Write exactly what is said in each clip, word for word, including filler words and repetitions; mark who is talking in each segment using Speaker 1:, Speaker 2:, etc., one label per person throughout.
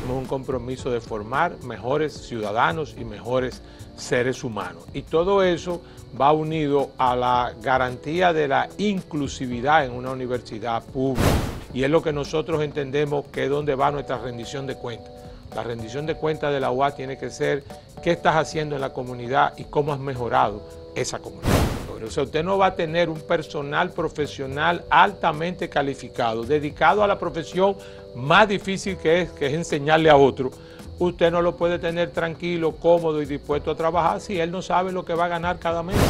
Speaker 1: tenemos un compromiso de formar mejores ciudadanos y mejores seres humanos. Y todo eso va unido a la garantía de la inclusividad en una universidad pública. Y es lo que nosotros entendemos que es donde va nuestra rendición de cuentas. La rendición de cuentas de la U A S tiene que ser qué estás haciendo en la comunidad y cómo has mejorado esa comunidad. O sea, usted no va a tener un personal profesional altamente calificado, dedicado a la profesión más difícil que es, que es enseñarle a otro. Usted no lo puede tener tranquilo, cómodo y dispuesto a trabajar si él no sabe lo que va a ganar cada mes.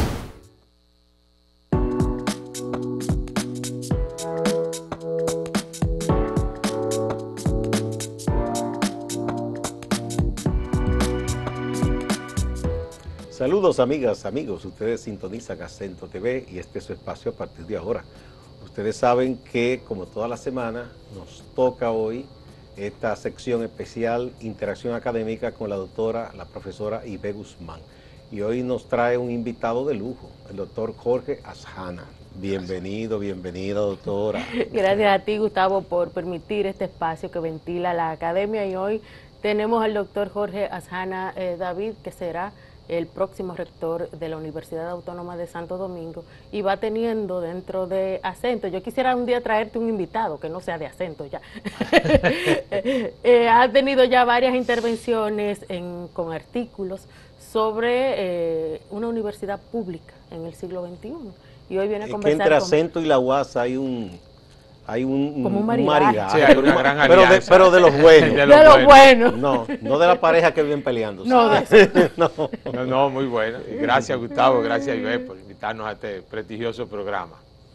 Speaker 2: Saludos amigas, amigos, ustedes sintonizan Acento T V y este es su espacio a partir de ahora. Ustedes saben que como toda la semana nos toca hoy esta sección especial Interacción Académica con la doctora, la profesora Ibe Guzmán. Y hoy nos trae un invitado de lujo, el doctor Jorge Azjana. Bienvenido, bienvenida doctora.
Speaker 3: Gracias a ti Gustavo por permitir este espacio que ventila la academia y hoy tenemos al doctor Jorge Azjana eh, David, que será el próximo rector de la Universidad Autónoma de Santo Domingo y va teniendo dentro de Acento, yo quisiera un día traerte un invitado que no sea de Acento ya, eh, ha tenido ya varias intervenciones en, con artículos sobre eh, una universidad pública en el siglo veintiuno y hoy viene a conversar
Speaker 2: que entre
Speaker 3: con...
Speaker 2: Acento y la U A S hay un... Hay un,
Speaker 3: Como un
Speaker 2: maridaje,
Speaker 3: maridaje.
Speaker 1: Sí, hay una gran
Speaker 2: pero, de, pero de los buenos.
Speaker 3: De los buenos.
Speaker 2: No, no de la pareja que vienen peleando.
Speaker 3: No, de
Speaker 2: no.
Speaker 1: No, no, muy bueno. Y gracias Gustavo, gracias Ibe por invitarnos a este prestigioso programa.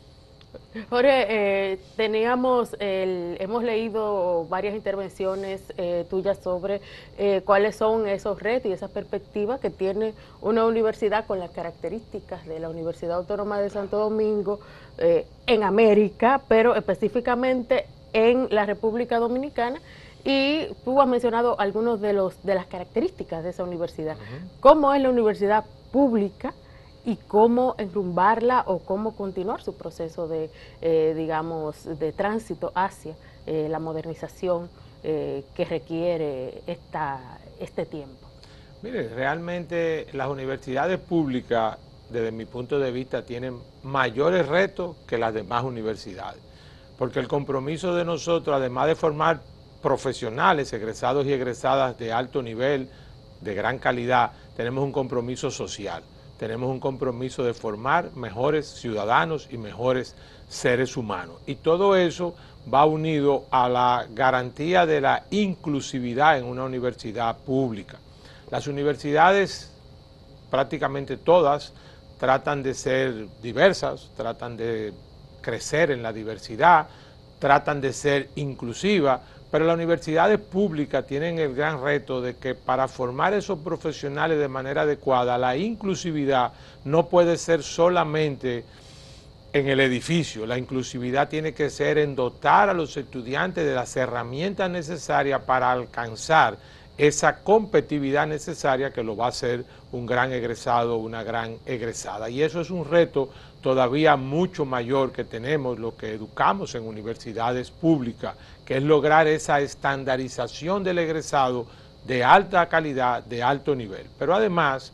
Speaker 3: Jorge, eh, teníamos, el, hemos leído varias intervenciones eh, tuyas sobre eh, cuáles son esos retos y esas perspectivas que tiene una universidad con las características de la Universidad Autónoma de Santo Domingo eh, en América, pero específicamente en la República Dominicana. Y tú has mencionado algunos de los de las características de esa universidad. Uh-huh. ¿Cómo es la universidad pública? Y cómo enrumbarla o cómo continuar su proceso de, eh, digamos, de tránsito hacia eh, la modernización eh, que requiere esta, este tiempo.
Speaker 1: Mire, realmente las universidades públicas, desde mi punto de vista, tienen mayores retos que las demás universidades, porque el compromiso de nosotros, además de formar profesionales, egresados y egresadas de alto nivel, de gran calidad, tenemos un compromiso social. Tenemos un compromiso de formar mejores ciudadanos y mejores seres humanos. Y todo eso va unido a la garantía de la inclusividad en una universidad pública. Las universidades, prácticamente todas, tratan de ser diversas, tratan de crecer en la diversidad, tratan de ser inclusivas, pero las universidades públicas tienen el gran reto de que para formar esos profesionales de manera adecuada, la inclusividad no puede ser solamente en el edificio, la inclusividad tiene que ser en dotar a los estudiantes de las herramientas necesarias para alcanzar esa competitividad necesaria que lo va a hacer un gran egresado o una gran egresada. Y eso es un reto todavía mucho mayor que tenemos lo que educamos en universidades públicas, que es lograr esa estandarización del egresado de alta calidad, de alto nivel. Pero además,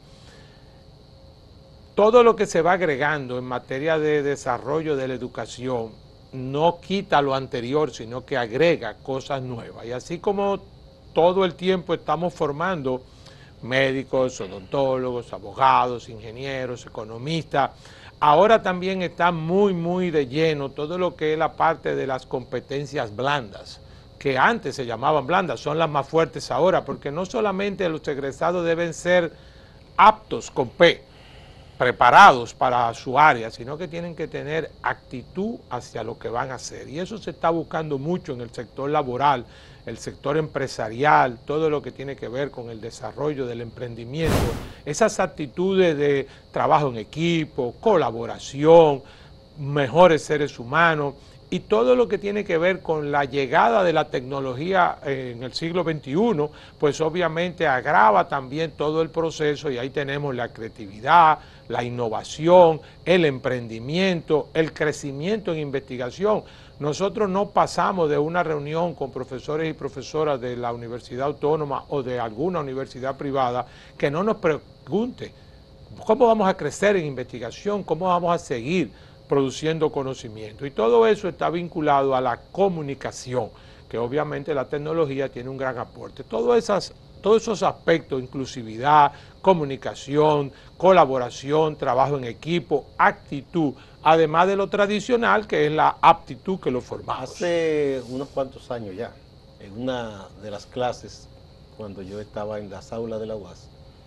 Speaker 1: todo lo que se va agregando en materia de desarrollo de la educación no quita lo anterior, sino que agrega cosas nuevas. Y así como todo el tiempo estamos formando médicos, odontólogos, abogados, ingenieros, economistas, ahora también está muy, muy de lleno todo lo que es la parte de las competencias blandas, que antes se llamaban blandas, son las más fuertes ahora, porque no solamente los egresados deben ser aptos con P, preparados para su área, sino que tienen que tener actitud hacia lo que van a hacer. Y eso se está buscando mucho en el sector laboral, el sector empresarial, todo lo que tiene que ver con el desarrollo del emprendimiento, esas actitudes de trabajo en equipo, colaboración, mejores seres humanos, y todo lo que tiene que ver con la llegada de la tecnología en el siglo veintiuno, pues obviamente agrava también todo el proceso y ahí tenemos la creatividad, la innovación, el emprendimiento, el crecimiento en investigación. Nosotros no pasamos de una reunión con profesores y profesoras de la Universidad Autónoma o de alguna universidad privada que no nos pregunte cómo vamos a crecer en investigación, cómo vamos a seguir produciendo conocimiento. Y todo eso está vinculado a la comunicación, que obviamente la tecnología tiene un gran aporte. Todo esas, todos esos aspectos, inclusividad, comunicación, colaboración, trabajo en equipo, actitud, además de lo tradicional que es la aptitud que lo formamos.
Speaker 2: Hace unos cuantos años ya, en una de las clases, cuando yo estaba en las aulas de la U A S,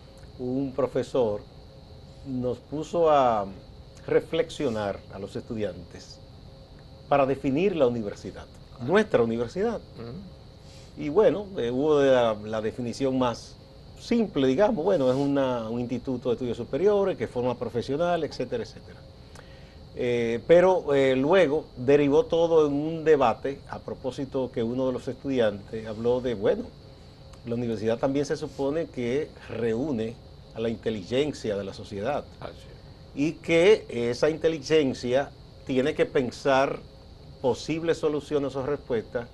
Speaker 2: un profesor nos puso a reflexionar a los estudiantes para definir la universidad, nuestra universidad. Uh-huh. Y bueno, eh, hubo de la, la definición más simple, digamos, bueno, es una, un instituto de estudios superiores que forma profesional, etcétera, etcétera. Eh, pero eh, luego derivó todo en un debate a propósito que uno de los estudiantes habló de, bueno, la universidad también se supone que reúne a la inteligencia de la sociedad. Así es. Y que esa inteligencia tiene que pensar posibles soluciones o respuestas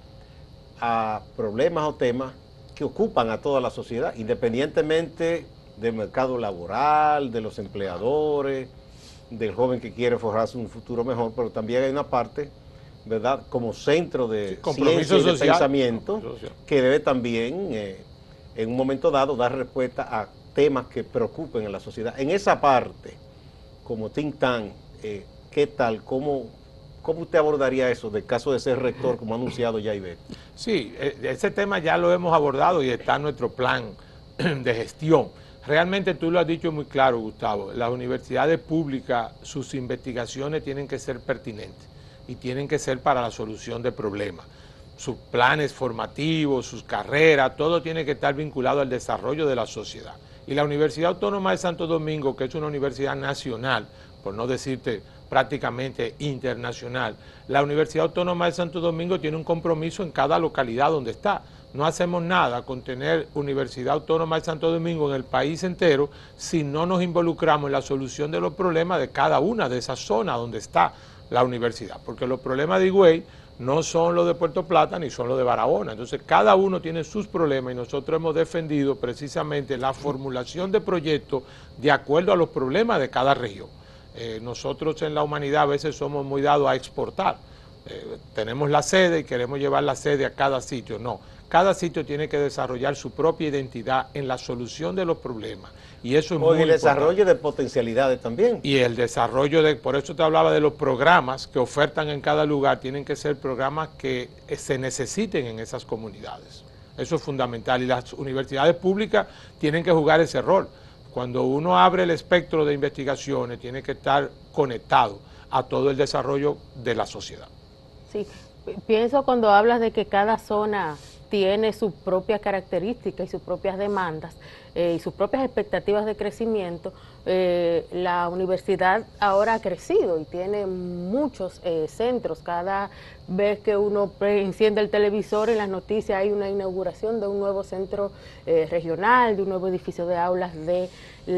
Speaker 2: a problemas o temas que ocupan a toda la sociedad, independientemente del mercado laboral, de los empleadores, del joven que quiere forjarse un futuro mejor, pero también hay una parte, ¿verdad?, como centro de sí, ciencia y de social, pensamiento, que debe también, eh, en un momento dado, dar respuesta a temas que preocupen a la sociedad. En esa parte, como think tank, eh, ¿qué tal? ¿Cómo, ¿Cómo usted abordaría eso del caso de ser rector, como ha anunciado ya Ivette?
Speaker 1: Sí, ese tema ya lo hemos abordado y está en nuestro plan de gestión. Realmente tú lo has dicho muy claro, Gustavo, las universidades públicas, sus investigaciones tienen que ser pertinentes y tienen que ser para la solución de problemas. Sus planes formativos, sus carreras, todo tiene que estar vinculado al desarrollo de la sociedad. Y la Universidad Autónoma de Santo Domingo, que es una universidad nacional, por no decirte prácticamente internacional, la Universidad Autónoma de Santo Domingo tiene un compromiso en cada localidad donde está. No hacemos nada con tener Universidad Autónoma de Santo Domingo en el país entero si no nos involucramos en la solución de los problemas de cada una de esas zonas donde está la universidad. Porque los problemas de Higüey no son los de Puerto Plata ni son los de Barahona. Entonces cada uno tiene sus problemas y nosotros hemos defendido precisamente la formulación de proyectos de acuerdo a los problemas de cada región. Eh, nosotros en la humanidad a veces somos muy dados a exportar. Eh, tenemos la sede y queremos llevar la sede a cada sitio. No, cada sitio tiene que desarrollar su propia identidad en la solución de los problemas. Y eso es
Speaker 2: o
Speaker 1: muy
Speaker 2: en el
Speaker 1: importante.
Speaker 2: Desarrollo de potencialidades también.
Speaker 1: Y el desarrollo de, por eso te hablaba de los programas que ofertan en cada lugar, tienen que ser programas que se necesiten en esas comunidades. Eso es fundamental y las universidades públicas tienen que jugar ese rol. Cuando uno abre el espectro de investigaciones, tiene que estar conectado a todo el desarrollo de la sociedad.
Speaker 3: Sí, pienso cuando hablas de que cada zona tiene sus propias características y sus propias demandas eh, y sus propias expectativas de crecimiento, eh, la universidad ahora ha crecido y tiene muchos eh, centros. Cada vez que uno enciende el televisor, en las noticias hay una inauguración de un nuevo centro eh, regional, de un nuevo edificio de aulas de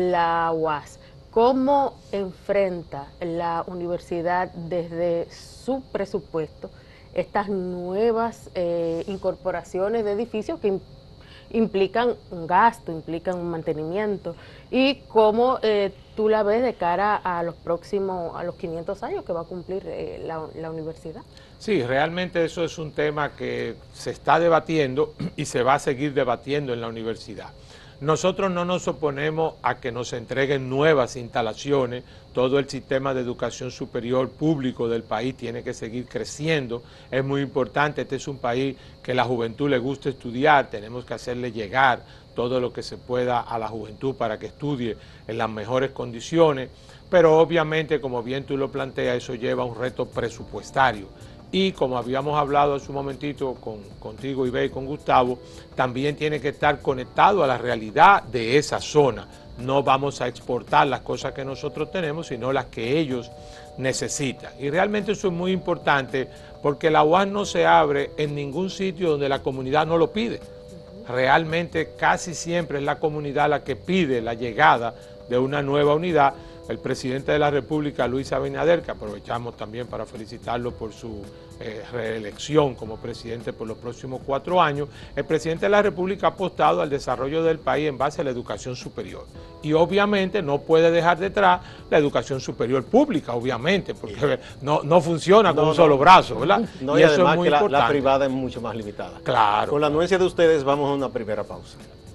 Speaker 3: la U A S. ¿Cómo enfrenta la universidad desde su presupuesto estas nuevas eh, incorporaciones de edificios que implican un gasto, implican un mantenimiento? ¿Y cómo eh, tú la ves de cara a los próximos, a los quinientos años que va a cumplir eh, la, la universidad?
Speaker 1: Sí, realmente eso es un tema que se está debatiendo y se va a seguir debatiendo en la universidad. Nosotros no nos oponemos a que nos entreguen nuevas instalaciones. Todo el sistema de educación superior público del país tiene que seguir creciendo. Es muy importante, este es un país que la juventud le gusta estudiar, tenemos que hacerle llegar todo lo que se pueda a la juventud para que estudie en las mejores condiciones, pero obviamente, como bien tú lo planteas, eso lleva a un reto presupuestario. Y como habíamos hablado hace un momentito con, contigo, Ivette, y con Gustavo, también tiene que estar conectado a la realidad de esa zona, no vamos a exportar las cosas que nosotros tenemos, sino las que ellos necesitan. Y realmente eso es muy importante porque la U A S no se abre en ningún sitio donde la comunidad no lo pide. Realmente casi siempre es la comunidad la que pide la llegada de una nueva unidad. El presidente de la República, Luis Abinader, que aprovechamos también para felicitarlo por su eh, reelección como presidente por los próximos cuatro años, el presidente de la República ha apostado al desarrollo del país en base a la educación superior. Y obviamente no puede dejar detrás la educación superior pública, obviamente, porque no, no funciona con no, un solo no, brazo, ¿verdad?
Speaker 2: No, y, y eso es muy que importante. La, la privada es mucho más limitada.
Speaker 1: Claro.
Speaker 2: Con la anuencia de ustedes vamos a una primera pausa.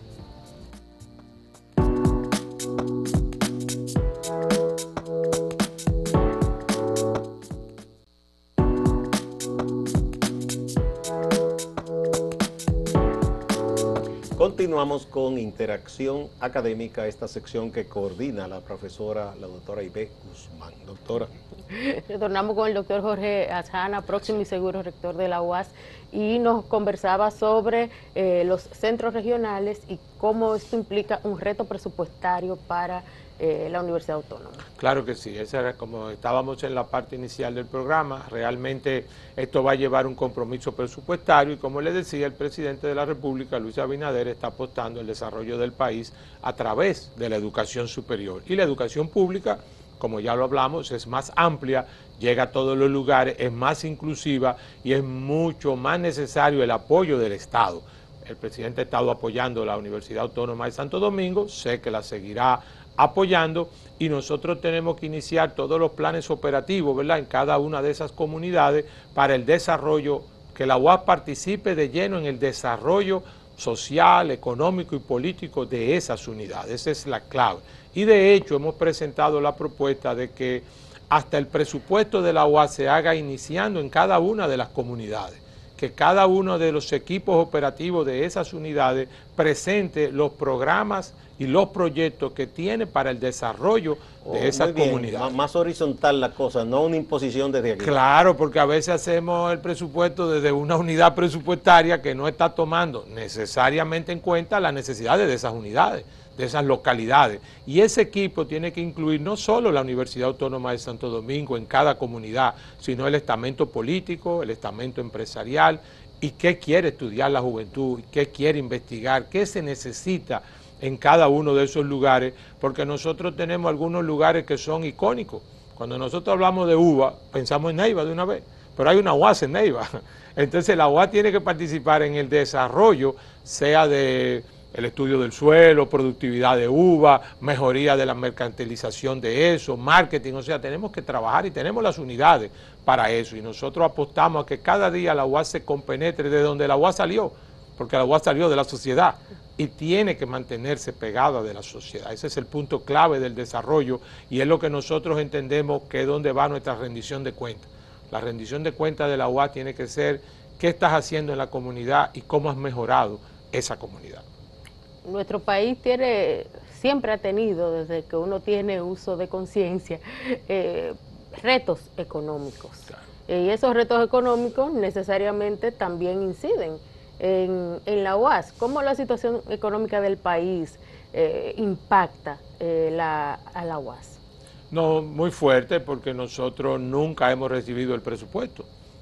Speaker 2: Continuamos con Interacción Académica, esta sección que coordina la profesora, la doctora Ibe Guzmán. Doctora.
Speaker 3: Retornamos con el doctor Jorge Achana, próximo y seguro rector de la U A S, y nos conversaba sobre eh, los centros regionales y cómo esto implica un reto presupuestario para eh, la Universidad Autónoma.
Speaker 1: Claro que sí, esa era como estábamos en la parte inicial del programa, realmente esto va a llevar un compromiso presupuestario y como le decía, el presidente de la República, Luis Abinader, está apostando al desarrollo del país a través de la educación superior. Y la educación pública, como ya lo hablamos, es más amplia, llega a todos los lugares, es más inclusiva y es mucho más necesario el apoyo del Estado. El presidente ha estado apoyando la Universidad Autónoma de Santo Domingo, sé que la seguirá apoyando y nosotros tenemos que iniciar todos los planes operativos, ¿verdad?, en cada una de esas comunidades para el desarrollo, que la U A S participe de lleno en el desarrollo social, económico y político de esas unidades. Esa es la clave. Y de hecho hemos presentado la propuesta de que hasta el presupuesto de la U A S se haga iniciando en cada una de las comunidades, que cada uno de los equipos operativos de esas unidades presente los programas y los proyectos que tiene para el desarrollo oh, de esas comunidades.
Speaker 2: Más horizontal la cosa, no una imposición desde aquí.
Speaker 1: Claro, porque a veces hacemos el presupuesto desde una unidad presupuestaria que no está tomando necesariamente en cuenta las necesidades de esas unidades, de esas localidades. Y ese equipo tiene que incluir no solo la Universidad Autónoma de Santo Domingo en cada comunidad, sino el estamento político, el estamento empresarial, y qué quiere estudiar la juventud, qué quiere investigar, qué se necesita en cada uno de esos lugares, porque nosotros tenemos algunos lugares que son icónicos. Cuando nosotros hablamos de uva, pensamos en Neiva de una vez, pero hay una U A S en Neiva. Entonces la U A S tiene que participar en el desarrollo, sea de el estudio del suelo, productividad de uva, mejoría de la mercantilización de eso, marketing, o sea, tenemos que trabajar y tenemos las unidades para eso, y nosotros apostamos a que cada día la U A S se compenetre de donde la U A S salió, porque la U A S salió de la sociedad y tiene que mantenerse pegada de la sociedad. Ese es el punto clave del desarrollo y es lo que nosotros entendemos que es donde va nuestra rendición de cuentas. La rendición de cuentas de la U A S tiene que ser qué estás haciendo en la comunidad y cómo has mejorado esa comunidad.
Speaker 3: Nuestro país tiene, siempre ha tenido, desde que uno tiene uso de conciencia, eh, retos económicos. Claro. Eh, y esos retos económicos necesariamente también inciden en, en la U A S. ¿Cómo la situación económica del país eh, impacta eh, la, a la U A S?
Speaker 1: No, muy fuerte, porque nosotros nunca hemos recibido el presupuesto.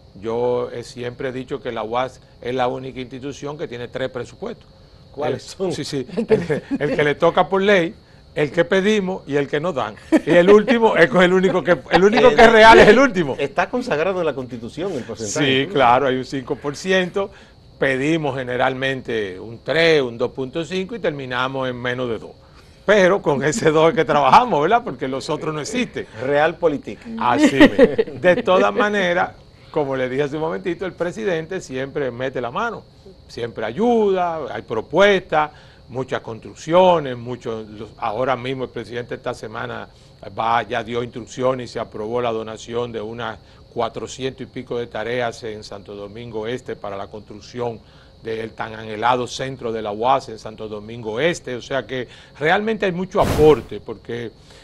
Speaker 1: Yo eh, siempre he dicho que la U A S es la única institución que tiene tres presupuestos.
Speaker 2: ¿Cuáles son?
Speaker 1: Sí, sí, el, el que le toca por ley, el que pedimos y el que nos dan. Y el último es el único que el único que es real es el último.
Speaker 2: Está consagrado en la Constitución el porcentaje.
Speaker 1: Sí, claro, hay un cinco por ciento, pedimos generalmente un tres, un dos punto cinco y terminamos en menos de dos. Pero con ese dos es que trabajamos, ¿verdad? Porque los otros no existen.
Speaker 2: Realpolitik.
Speaker 1: Así es. De todas maneras, como le dije hace un momentito, el presidente siempre mete la mano, siempre ayuda, hay propuestas, muchas construcciones, muchos, ahora mismo el presidente esta semana va, ya dio instrucciones y se aprobó la donación de unas cuatrocientos y pico de tareas en Santo Domingo Este para la construcción del tan anhelado centro de la U A S en Santo Domingo Este, o sea que realmente hay mucho aporte, porque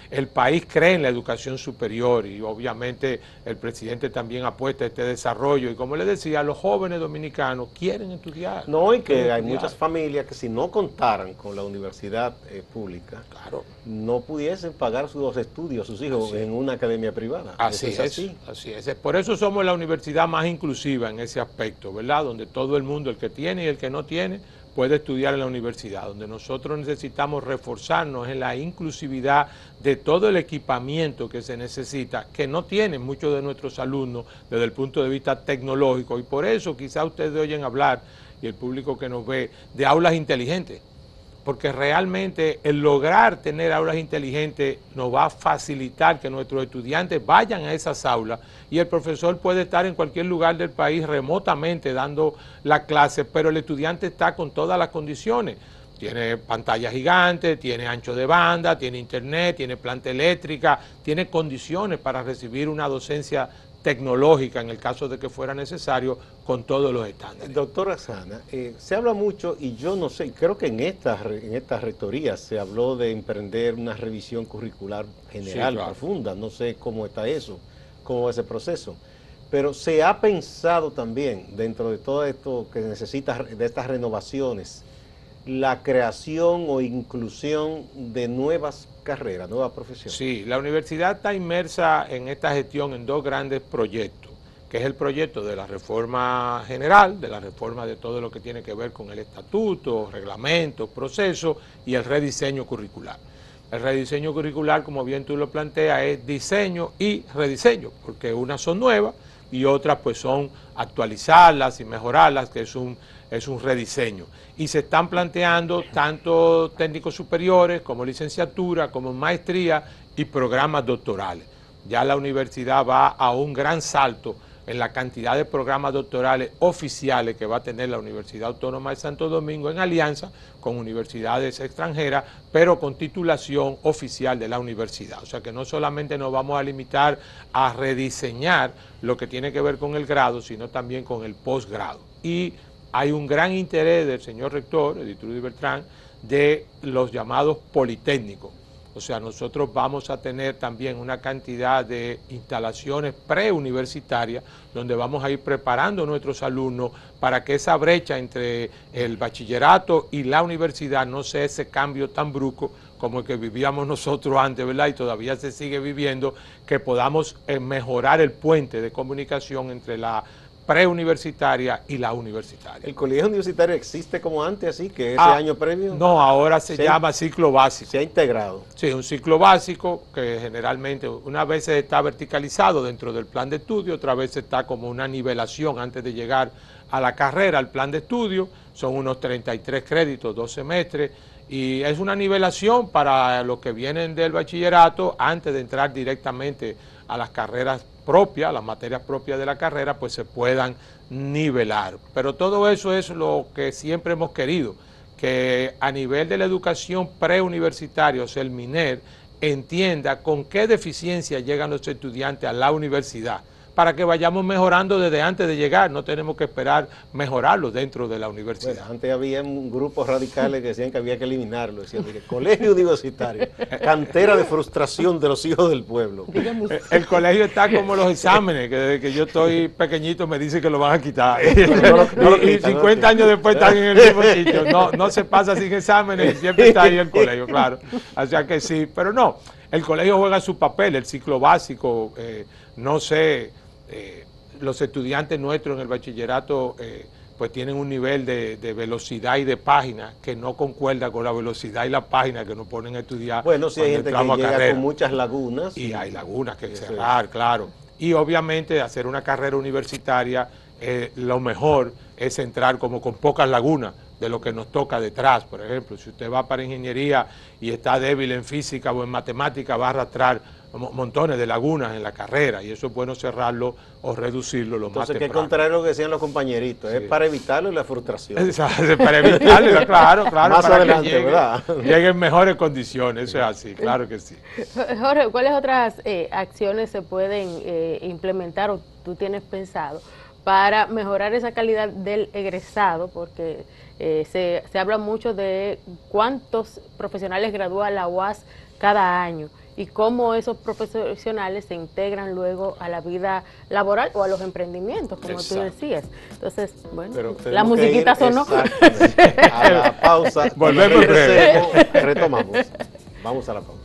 Speaker 1: el país cree en la educación superior y obviamente el presidente también apuesta a este desarrollo y como le decía, los jóvenes dominicanos quieren estudiar.
Speaker 2: No, y que hay
Speaker 1: estudiar.
Speaker 2: muchas familias que si no contaran con la universidad eh, pública,
Speaker 1: claro,
Speaker 2: no pudiesen pagar sus estudios, sus hijos, en una academia privada.
Speaker 1: Así es, es así. así es. Por eso somos la universidad más inclusiva en ese aspecto, ¿verdad? Donde todo el mundo, el que tiene y el que no tiene, puede estudiar en la universidad. Donde nosotros necesitamos reforzarnos en la inclusividad de todo el equipamiento que se necesita, que no tienen muchos de nuestros alumnos desde el punto de vista tecnológico. Y por eso quizá ustedes oyen hablar, y el público que nos ve, de aulas inteligentes. Porque realmente el lograr tener aulas inteligentes nos va a facilitar que nuestros estudiantes vayan a esas aulas y el profesor puede estar en cualquier lugar del país remotamente dando la clase, pero el estudiante está con todas las condiciones. Tiene pantalla gigante, tiene ancho de banda, tiene internet, tiene planta eléctrica, tiene condiciones para recibir una docencia tecnológica en el caso de que fuera necesario con todos los estándares.
Speaker 2: Doctora Sana, eh, se habla mucho y yo no sé, creo que en esta, en esta rectoría se habló de emprender una revisión curricular general, sí, claro, profunda, no sé cómo está eso, cómo va ese proceso, pero se ha pensado también dentro de todo esto que necesita de estas renovaciones, la creación o inclusión de nuevas carreras, nuevas profesiones.
Speaker 1: Sí, la universidad está inmersa en esta gestión en dos grandes proyectos, que es el proyecto de la reforma general, de la reforma de todo lo que tiene que ver con el estatuto, reglamentos, procesos y el rediseño curricular. El rediseño curricular, como bien tú lo planteas, es diseño y rediseño, porque unas son nuevas y otras pues son actualizarlas y mejorarlas, que es un, es un rediseño. Y se están planteando tanto técnicos superiores como licenciatura, como maestría y programas doctorales. Ya la universidad va a un gran salto en la cantidad de programas doctorales oficiales que va a tener la Universidad Autónoma de Santo Domingo en alianza con universidades extranjeras, pero con titulación oficial de la universidad. O sea que no solamente nos vamos a limitar a rediseñar lo que tiene que ver con el grado, sino también con el posgrado. Y hay un gran interés del señor rector, Edith Trudy Beltrán, de los llamados politécnicos. O sea, nosotros vamos a tener también una cantidad de instalaciones preuniversitarias donde vamos a ir preparando a nuestros alumnos para que esa brecha entre el bachillerato y la universidad no sea ese cambio tan brusco como el que vivíamos nosotros antes, ¿verdad? Y todavía se sigue viviendo, que podamos eh, mejorar el puente de comunicación entre la preuniversitaria y la universitaria.
Speaker 2: ¿El colegio universitario existe como antes, así que ese
Speaker 1: ah,
Speaker 2: año previo?
Speaker 1: No, ahora se, se llama ha, ciclo básico.
Speaker 2: Se ha integrado.
Speaker 1: Sí, un ciclo básico que generalmente una vez está verticalizado dentro del plan de estudio, otra vez está como una nivelación antes de llegar a la carrera, al plan de estudio, son unos treinta y tres créditos, dos semestres, y es una nivelación para los que vienen del bachillerato antes de entrar directamente a las carreras propias, las materias propias de la carrera, pues se puedan nivelar. Pero todo eso es lo que siempre hemos querido, que a nivel de la educación preuniversitaria, o sea, el MINER, entienda con qué deficiencia llegan los estudiantes a la universidad, para que vayamos mejorando desde antes de llegar, no tenemos que esperar mejorarlo dentro de la universidad.
Speaker 2: Bueno, antes había grupos radicales que decían que había que eliminarlo, decían, mire, colegio universitario, cantera de frustración de los hijos del pueblo.
Speaker 1: El, el colegio está como los exámenes, que desde que yo estoy pequeñito me dicen que lo van a quitar. No lo, no lo quitan, y cincuenta no años después están en el mismo sitio. No, no se pasa sin exámenes, siempre está ahí el colegio, claro. O sea que sí, pero no, el colegio juega su papel, el ciclo básico, eh, no sé... Eh, los estudiantes nuestros en el bachillerato eh, pues tienen un nivel de, de velocidad y de página que no concuerda con la velocidad y la página que nos ponen a estudiar.
Speaker 2: Bueno, sí hay gente que llega carrera. Con muchas lagunas.
Speaker 1: Y, y hay lagunas que cerrar, es. Claro. Y obviamente hacer una carrera universitaria, eh, lo mejor es entrar como con pocas lagunas de lo que nos toca detrás. Por ejemplo, si usted va para ingeniería y está débil en física o en matemática, va a arrastrar montones de lagunas en la carrera y eso es bueno cerrarlo o reducirlo lo
Speaker 2: Entonces,
Speaker 1: más temprano.
Speaker 2: Entonces, que contrario a lo que decían los compañeritos, sí. Es para evitarlo la frustración.
Speaker 1: Para evitarlo, claro, claro.
Speaker 2: Más
Speaker 1: para
Speaker 2: adelante,
Speaker 1: que llegue,
Speaker 2: ¿verdad?
Speaker 1: Llegue en mejores condiciones, eso es así, claro que sí.
Speaker 3: Jorge, ¿cuáles otras eh, acciones se pueden eh, implementar o tú tienes pensado para mejorar esa calidad del egresado? Porque eh, se, se habla mucho de cuántos profesionales gradúa la U A S cada año. y cómo esos profesionales se integran luego a la vida laboral o a los emprendimientos, como Exacto. tú decías. Entonces, bueno, la musiquita sonó.
Speaker 2: A la pausa.
Speaker 1: Volvemos breve.
Speaker 2: Retomamos. Vamos a la pausa.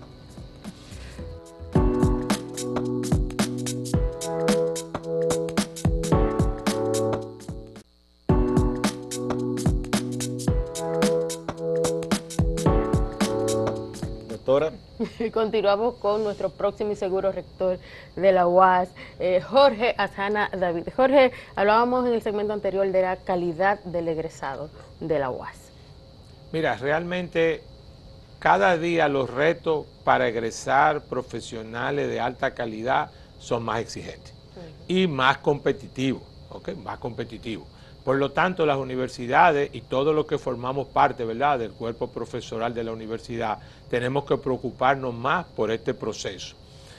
Speaker 2: Doctora.
Speaker 3: Continuamos con nuestro próximo y seguro rector de la U A S, eh, Jorge Azana David. Jorge, hablábamos en el segmento anterior de la calidad del egresado de la U A S.
Speaker 1: Mira, realmente cada día los retos para egresar profesionales de alta calidad son más exigentes uh-huh. y más competitivos, ¿ok? Más competitivos. Por lo tanto, las universidades y todos los que formamos parte, ¿verdad?, del cuerpo profesoral de la universidad, tenemos que preocuparnos más por este proceso.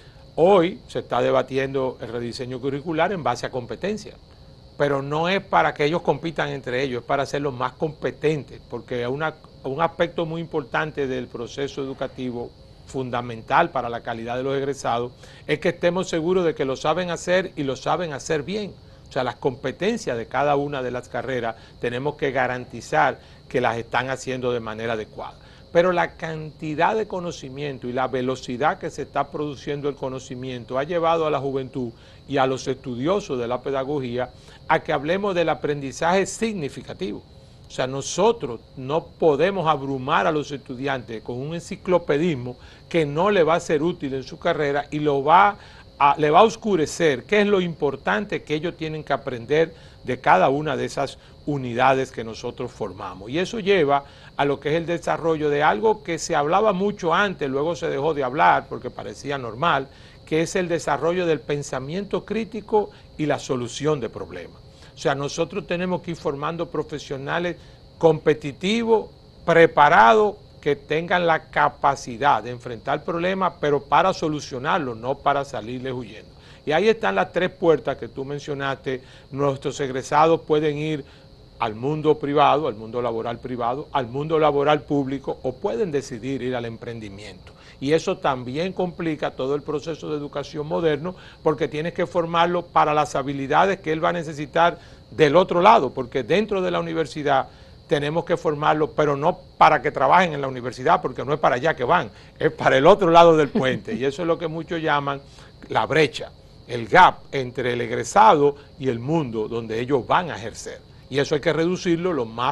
Speaker 1: Hoy se está debatiendo el rediseño curricular en base a competencia, pero no es para que ellos compitan entre ellos, es para hacerlos más competentes, porque una, un aspecto muy importante del proceso educativo, fundamental para la calidad de los egresados, es que estemos seguros de que lo saben hacer y lo saben hacer bien. O sea, las competencias de cada una de las carreras tenemos que garantizar que las están haciendo de manera adecuada. Pero la cantidad de conocimiento y la velocidad que se está produciendo el conocimiento ha llevado a la juventud y a los estudiosos de la pedagogía a que hablemos del aprendizaje significativo. O sea, nosotros no podemos abrumar a los estudiantes con un enciclopedismo que no le va a ser útil en su carrera y lo va a, le va a oscurecer qué es lo importante que ellos tienen que aprender de cada una de esas unidades que nosotros formamos. Y eso lleva a lo que es el desarrollo de algo que se hablaba mucho antes, luego se dejó de hablar porque parecía normal, que es el desarrollo del pensamiento crítico y la solución de problemas. O sea, nosotros tenemos que ir formando profesionales competitivos, preparados, que tengan la capacidad de enfrentar problemas, pero para solucionarlos, no para salirles huyendo. Y ahí están las tres puertas que tú mencionaste. Nuestros egresados pueden ir al mundo privado, al mundo laboral privado, al mundo laboral público, o pueden decidir ir al emprendimiento. Y eso también complica todo el proceso de educación moderno, porque tienes que formarlo para las habilidades que él va a necesitar del otro lado, porque dentro de la universidad tenemos que formarlo, pero no para que trabajen en la universidad, porque no es para allá que van, es para el otro lado del puente. Y eso es lo que muchos llaman la brecha, el gap entre el egresado y el mundo donde ellos van a ejercer. Y eso hay que reducirlo lo más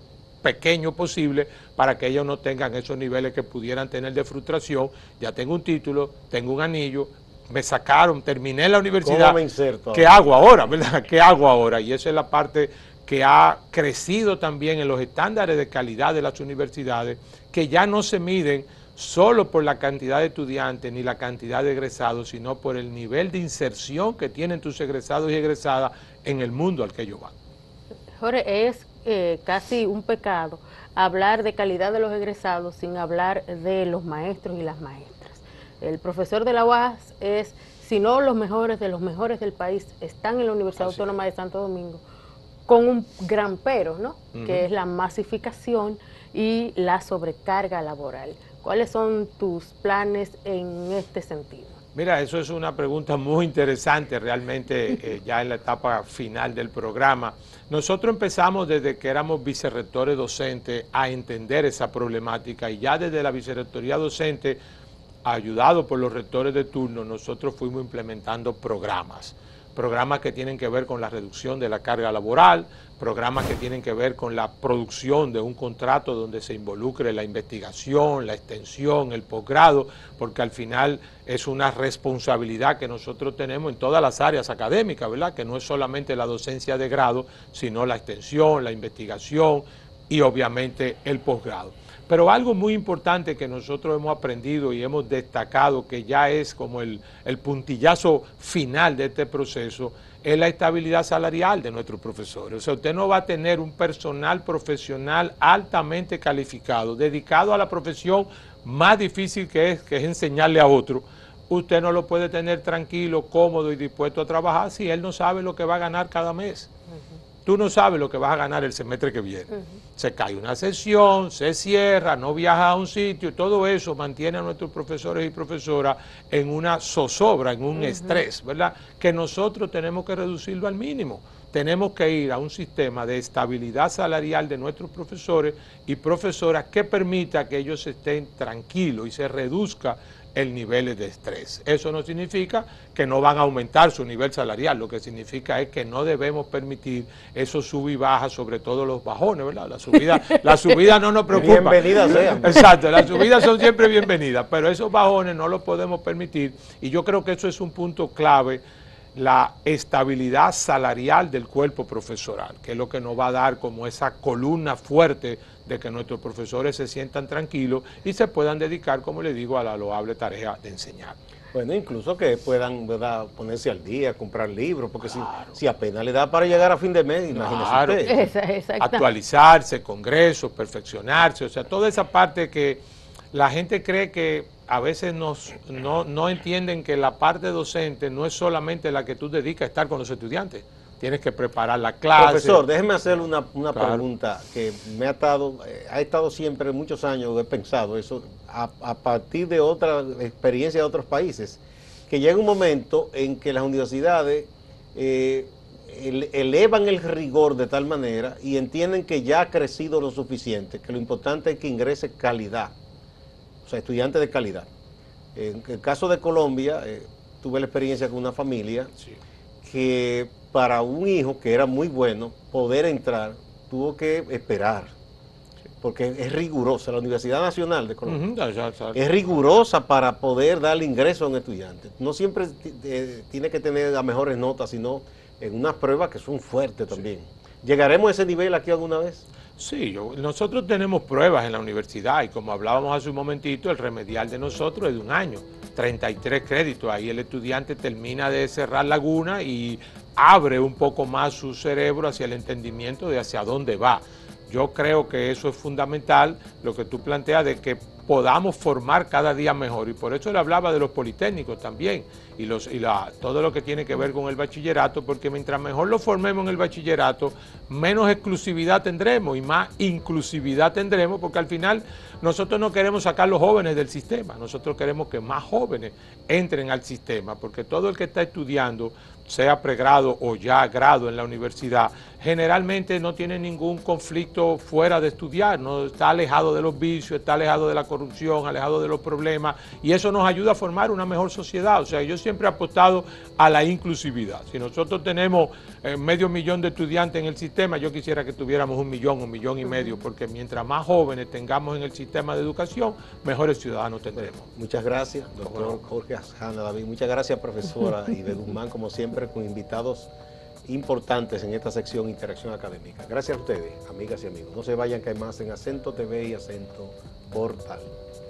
Speaker 1: pequeño posible para que ellos no tengan esos niveles que pudieran tener de frustración. Ya tengo un título, tengo un anillo, me sacaron, terminé la universidad.
Speaker 2: ¿Cómo me inserto?
Speaker 1: ¿Qué hago ahora? ¿Verdad? ¿Qué hago ahora? Y esa es la parte que ha crecido también en los estándares de calidad de las universidades, que ya no se miden solo por la cantidad de estudiantes ni la cantidad de egresados, sino por el nivel de inserción que tienen tus egresados y egresadas en el mundo al que ellos van.
Speaker 3: Jorge, es eh, casi un pecado hablar de calidad de los egresados sin hablar de los maestros y las maestras. El profesor de la U A S es, si no los mejores de los mejores del país, están en la Universidad Así Autónoma es. de Santo Domingo, con un gran pero, ¿no? Uh-huh. Que es la masificación y la sobrecarga laboral. ¿Cuáles son tus planes en este sentido?
Speaker 1: Mira, eso es una pregunta muy interesante realmente eh, ya en la etapa final del programa. Nosotros empezamos desde que éramos vicerrectores docentes a entender esa problemática y ya desde la vicerrectoría docente, ayudado por los rectores de turno, nosotros fuimos implementando programas. Programas que tienen que ver con la reducción de la carga laboral, programas que tienen que ver con la producción de un contrato donde se involucre la investigación, la extensión, el posgrado, porque al final es una responsabilidad que nosotros tenemos en todas las áreas académicas, ¿verdad? Que no es solamente la docencia de grado, sino la extensión, la investigación y obviamente el posgrado. Pero algo muy importante que nosotros hemos aprendido y hemos destacado, que ya es como el, el puntillazo final de este proceso, es la estabilidad salarial de nuestros profesores. O sea, usted no va a tener un personal profesional altamente calificado, dedicado a la profesión más difícil que es, que es enseñarle a otro. Usted no lo puede tener tranquilo, cómodo y dispuesto a trabajar si él no sabe lo que va a ganar cada mes. Uh-huh. tú no sabes lo que vas a ganar el semestre que viene. Uh-huh. Se cae una sesión, se cierra, no viajas a un sitio, todo eso mantiene a nuestros profesores y profesoras en una zozobra, en un uh-huh. estrés, ¿verdad? Que nosotros tenemos que reducirlo al mínimo. Tenemos que ir a un sistema de estabilidad salarial de nuestros profesores y profesoras que permita que ellos estén tranquilos y se reduzca el nivel de estrés. Eso no significa que no van a aumentar su nivel salarial, lo que significa es que no debemos permitir esos sub y bajas, sobre todo los bajones, ¿verdad? La subida, la subida no nos preocupa.
Speaker 2: Bienvenidas sean.
Speaker 1: Exacto, las subidas son siempre bienvenidas, pero esos bajones no los podemos permitir y yo creo que eso es un punto clave, la estabilidad salarial del cuerpo profesoral, que es lo que nos va a dar como esa columna fuerte de que nuestros profesores se sientan tranquilos y se puedan dedicar, como le digo, a la loable tarea de enseñar.
Speaker 2: Bueno, incluso que puedan, ¿verdad?, ponerse al día, comprar libros, porque claro. si, si apenas le da para llegar a fin de mes, imagínese
Speaker 1: claro.
Speaker 2: usted.
Speaker 3: Esa,
Speaker 1: actualizarse, congresos, perfeccionarse, o sea, toda esa parte que la gente cree que a veces nos, no, no entienden que la parte docente no es solamente la que tú dedicas a estar con los estudiantes. Tienes que preparar la clase.
Speaker 2: Profesor, déjeme hacerle una, una
Speaker 1: claro.
Speaker 2: pregunta que me ha estado, eh, ha estado siempre muchos años, he pensado eso, a, a partir de otra experiencia de otros países, que llega un momento en que las universidades eh, ele, elevan el rigor de tal manera y entienden que ya ha crecido lo suficiente, que lo importante es que ingrese calidad. O sea, estudiantes de calidad. En el caso de Colombia, eh, tuve la experiencia con una familia sí. que para un hijo que era muy bueno, poder entrar, tuvo que esperar, sí. porque es rigurosa. La Universidad Nacional de Colombia uh-huh, ya, ya, ya. es rigurosa para poder darle ingreso a un estudiante. No siempre eh, tiene que tener las mejores notas, sino en unas pruebas que son fuertes también. Sí. ¿Llegaremos a ese nivel aquí alguna vez?
Speaker 1: Sí, yo, nosotros tenemos pruebas en la universidad y como hablábamos hace un momentito, el remedial de nosotros es de un año, treinta y tres créditos, ahí el estudiante termina de cerrar laguna y abre un poco más su cerebro hacia el entendimiento de hacia dónde va. Yo creo que eso es fundamental, lo que tú planteas de que podamos formar cada día mejor y por eso le hablaba de los politécnicos también y, los, y la, todo lo que tiene que ver con el bachillerato, porque mientras mejor lo formemos en el bachillerato, menos exclusividad tendremos y más inclusividad tendremos, porque al final nosotros no queremos sacar los jóvenes del sistema, nosotros queremos que más jóvenes entren al sistema, porque todo el que está estudiando, sea pregrado o ya grado en la universidad, generalmente no tiene ningún conflicto fuera de estudiar, no está alejado de los vicios, está alejado de la corrupción, alejado de los problemas, y eso nos ayuda a formar una mejor sociedad. O sea, yo siempre he apostado a la inclusividad. Si nosotros tenemos eh, medio millón de estudiantes en el sistema, yo quisiera que tuviéramos un millón, un millón y medio, porque mientras más jóvenes tengamos en el sistema de educación, mejores ciudadanos tendremos.
Speaker 2: Muchas gracias, doctor Jorge Asjana David. Muchas gracias, profesora Ibe Guzmán, como siempre, con invitados importantes en esta sección Interacción Académica. Gracias a ustedes, amigas y amigos. No se vayan, que hay más en Acento T V y Acento Portal.